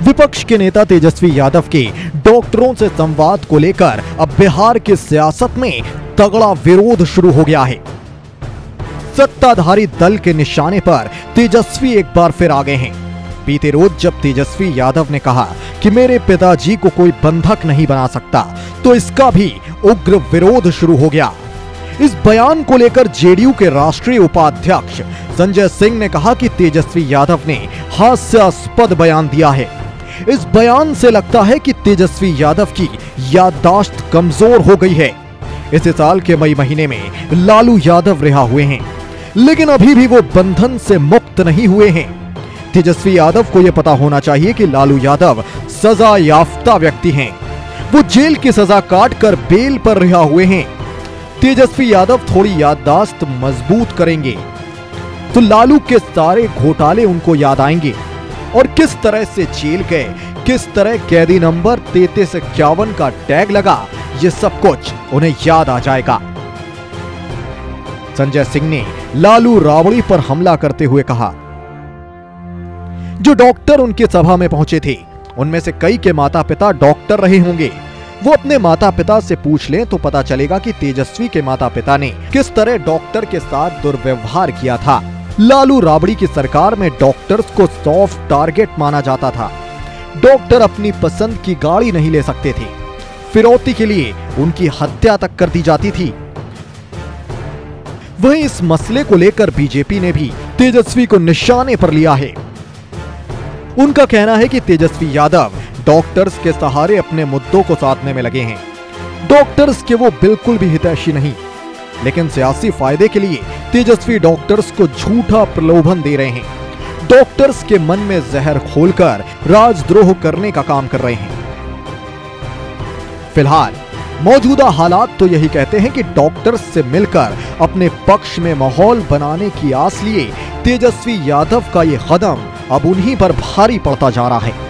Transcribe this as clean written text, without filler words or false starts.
विपक्ष के नेता तेजस्वी यादव के डॉक्टरों से संवाद को लेकर अब बिहार की सियासत में तगड़ा विरोध शुरू हो गया है। सत्ताधारी दल के निशाने पर तेजस्वी एक बार फिर आ गए हैं। बीते रोज जब तेजस्वी यादव ने कहा कि मेरे पिताजी को कोई बंधक नहीं बना सकता, तो इसका भी उग्र विरोध शुरू हो गया। इस बयान को लेकर जेडीयू के राष्ट्रीय उपाध्यक्ष संजय सिंह ने कहा कि तेजस्वी यादव ने हास्यास्पद बयान दिया है। इस बयान से लगता है कि तेजस्वी यादव की याददाश्त कमजोर हो गई है। इस साल के मई महीने में लालू यादव रिहा हुए हैं, लेकिन अभी भी वो बंधन से मुक्त नहीं हुए हैं। तेजस्वी यादव को यह पता होना चाहिए कि लालू यादव सजा याफ्ता व्यक्ति हैं। वो जेल की सजा काट कर बेल पर रिहा हुए हैं। तेजस्वी यादव थोड़ी याददाश्त मजबूत करेंगे तो लालू के सारे घोटाले उनको याद आएंगे और किस तरह से जेल गए, किस तरह कैदी नंबर 3351 का टैग लगा, ये सब कुछ उन्हें याद आ जाएगा। संजय सिंह ने लालू राबड़ी पर हमला करते हुए कहा, जो डॉक्टर उनकी सभा में पहुंचे थे उनमें से कई के माता पिता डॉक्टर रहे होंगे। वो अपने माता पिता से पूछ लें तो पता चलेगा कि तेजस्वी के माता पिता ने किस तरह डॉक्टर के साथ दुर्व्यवहार किया था। लालू राबड़ी की सरकार में डॉक्टर्स को सॉफ्ट टारगेट माना जाता था। डॉक्टर अपनी पसंद की गाड़ी नहीं ले सकते थे। फिरौती के लिए उनकी हत्या तक कर दी जाती थी। वहीं इस मसले को लेकर बीजेपी ने भी तेजस्वी को निशाने पर लिया है। उनका कहना है कि तेजस्वी यादव डॉक्टर्स के सहारे अपने मुद्दों को साधने में लगे हैं। डॉक्टर्स के वो बिल्कुल भी हितैषी नहीं, लेकिन सियासी फायदे के लिए तेजस्वी डॉक्टर्स को झूठा प्रलोभन दे रहे हैं। डॉक्टर्स के मन में जहर घोलकर राजद्रोह करने का काम कर रहे हैं। फिलहाल मौजूदा हालात तो यही कहते हैं कि डॉक्टर्स से मिलकर अपने पक्ष में माहौल बनाने की आस लिए तेजस्वी यादव का यह कदम अब उन्हीं पर भारी पड़ता जा रहा है।